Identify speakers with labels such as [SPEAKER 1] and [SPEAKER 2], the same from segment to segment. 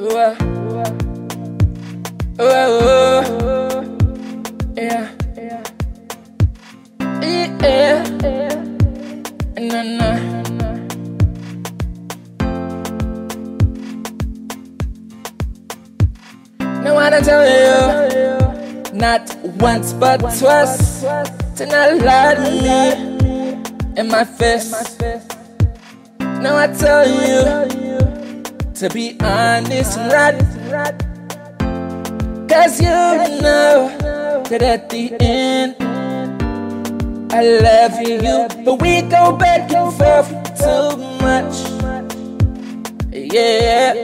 [SPEAKER 1] Ooh, ooh, yeah, yeah. No, no. No one to tell you, not once but twice, to not lie to me in my face. No, I tell you to be honest and right, 'cause you know that at the end I love you, but we go back and forth too much. Yeah,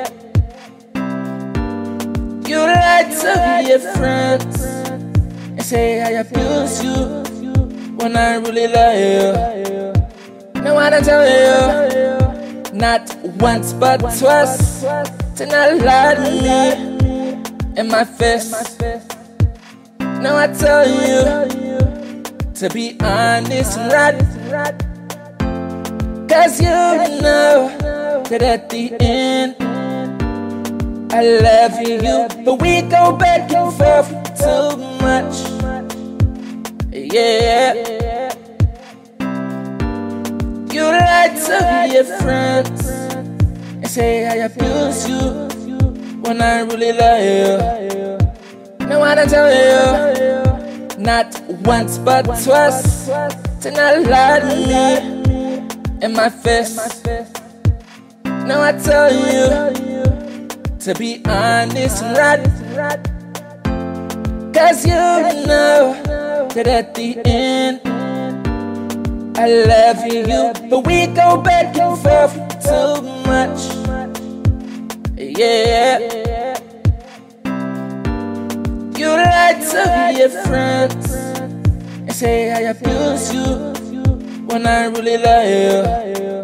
[SPEAKER 1] you like to be your friends and say I abuse you when I really love you. No one to tell you, not once but twice, to not lie to me in my face. No, I tell you to be honest and right, 'cause you know that at the end I love you, but we go back and forth too much. Yeah, you like to be your friends and say I abuse you when I really love you. No one to tell you, not once but twice, to not lie to me in my face. No, I tell you to be honest and right, 'cause you know that at the end I love you, but we go back and forth too much. Yeah, you like to be your friends and say I abuse you when I really love you.